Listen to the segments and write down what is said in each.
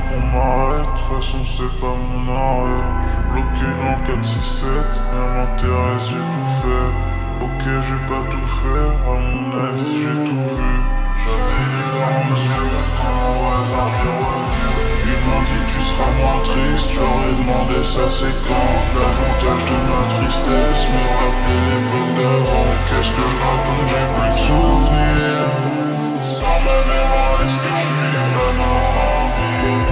qu'on m'arrête, de toute façon c'est pas mon arrêt. J'suis bloqué dans le 4-6-7, rien m'intéresse, j'ai tout fait. Ok, j'ai pas tout fait, à mon avis j'ai tout vu. J'avais les larmes aux yeux, maintenant au hasard j'ai revu. Ils m'ont dit tu seras moins triste, j'aurais demandé ça c'est quand. L'avantage de ma tristesse me rappelait l'époque d'avant. Qu'est-ce que je raconte, j'ai plus de souvenirs. Sans ma mémoire, est-ce que je suis vraiment en vie?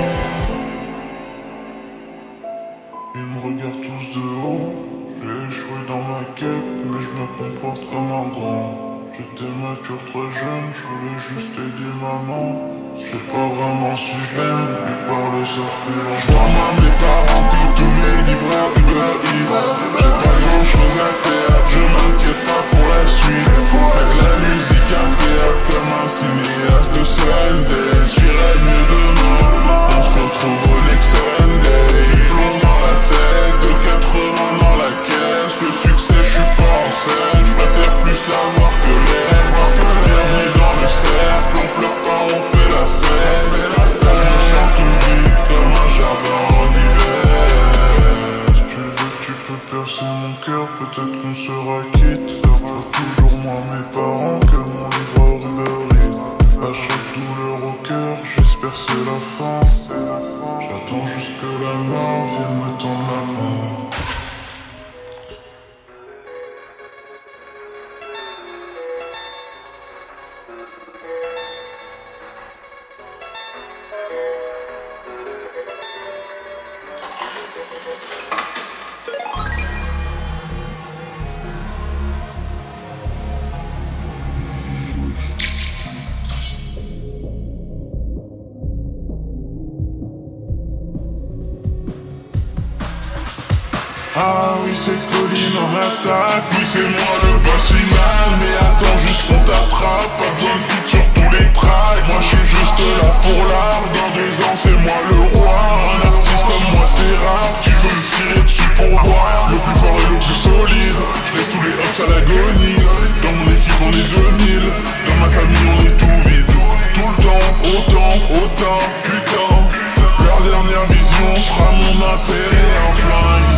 Ils me regardent tous de haut. J'ai échoué dans ma quête, mais je me comporte comme un grand. J'étais mature, trop jeune, je voulais juste aider maman. Je sais pas vraiment si je l'aime, lui parler ça fait longtemps. Je vois même mes parents comme tous mes livreurs Uber Eats. J'ai pas grand chose à perdre, je m'inquiète pas pour la suite. Faites la musique à perdre comme un cinéaste de Sunday. J'irai mieux demain, on se retrouve au next Sunday. Plomb dans la tête, de 80 dans la caisse. Le succès, je suis pas en scène, je préfère plus l'avoir que l'être. Bienvenue dans le cercle, on pleure pas, on fait la fête. On me sent tout vide comme un jardin en hiver. Si tu veux, tu peux percer mon cœur, peut-être qu'on sera quitte. Sera toujours moi mes parents que mon livreur Uber Eats. À chaque douleur au cœur, j'espère c'est la fin. J'attends juste que la mort vienne me tendre la main. Ah oui c'est Colline en attaque, oui c'est moi le boss final. Mais attends juste qu'on t'attrape, pas besoin de feat sur tous les tracks. Moi je suis juste là pour l'art, dans 2 ans c'est moi le roi. Un artiste comme moi c'est rare, tu veux me tirer dessus pour voir. Le plus fort et le plus solide, je laisse tous les ups à l'agonie. Dans mon équipe on est 2000, dans ma famille on est tout vide. Tout le temps, autant, putain. Leur dernière vision sera mon impérial flingue.